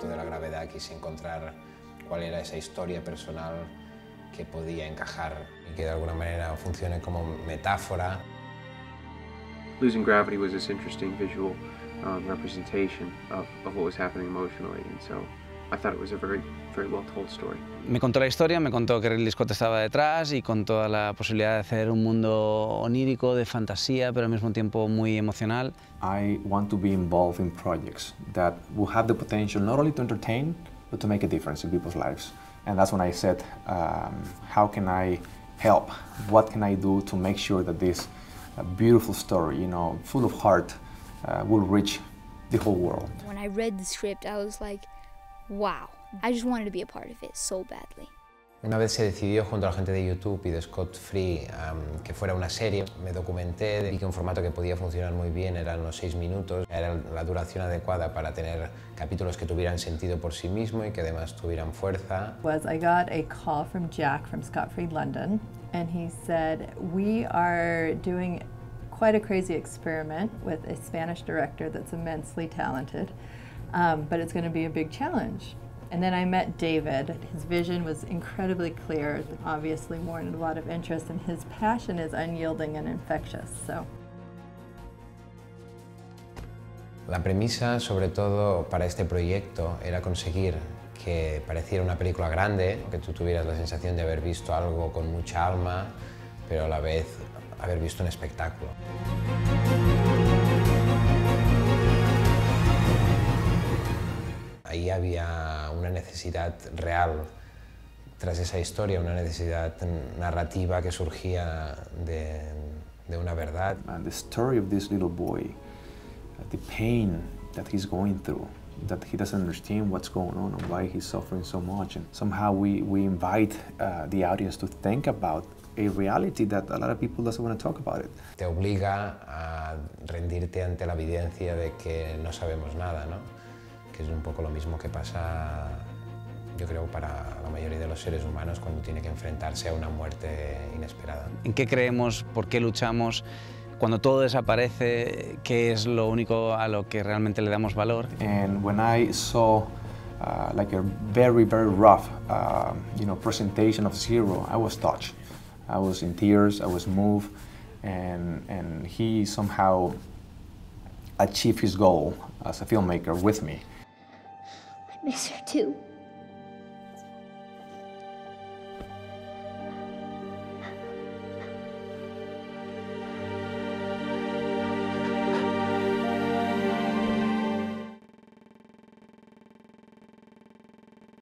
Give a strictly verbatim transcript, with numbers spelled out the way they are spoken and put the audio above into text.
efecto de la gravedad quise encontrar cuál era esa historia personal que podía encajar y que de alguna manera funcione como metáfora. Losing Gravity was this interesting visual um, representation of, of what was happening emotionally, and so I thought it was a very, very well told story. Me contó la historia, me contó que Ridley Scott estaba detrás y con toda la posibilidad de hacer un mundo onírico, de fantasía, pero al mismo tiempo muy emocional. I want to be involved in projects that will have the potential not only to entertain, but to make a difference in people's lives. And that's when I said, um, how can I help? What can I do to make sure that this uh, beautiful story, you know, full of heart, uh, will reach the whole world? When I read the script, I was like, wow. I just wanted to be a part of it so badly. Una vez se decidió junto a la gente de YouTube y de Scott Free um, que fuera una serie, me documenté, vi que un formato que podía funcionar muy bien eran los seis minutos, era la duración adecuada para tener capítulos que tuvieran sentido por sí mismo y que además tuvieran fuerza. Was I got a call from Jack from Scott Free London, and he said, we are doing quite a crazy experiment with a Spanish director that's immensely talented, um, but it's going to be a big challenge. And then I met David. His vision was incredibly clear, obviously warranted a lot of interest, and his passion is unyielding and infectious. So. La premisa, sobre todo para este proyecto, era conseguir que pareciera una película grande, que tú tuvieras la sensación de haber visto algo con mucha alma, pero a la vez haber visto un espectáculo. Ahí había una necesidad real tras esa historia, una necesidad narrativa que surgía de, de una verdad. And the story of this little boy, the pain that he's going through, that he doesn't understand what's going on and why he's suffering so much. And somehow we, we invite uh, the audience to think about a reality that a lot of people doesn't want to talk about it. Te obliga a rendirte ante la evidencia de que no sabemos nada, ¿no? Que es un poco lo mismo que pasa, yo creo, para la mayoría de los seres humanos cuando tiene que enfrentarse a una muerte inesperada. ¿En qué creemos? ¿Por qué luchamos? Cuando todo desaparece, ¿qué es lo único a lo que realmente le damos valor? And when I saw uh, like a very, very rough, uh, you know, presentation of Zero, I was touched. I was in tears, I was moved, and, and he somehow achieved his goal as a filmmaker with me. I miss her too.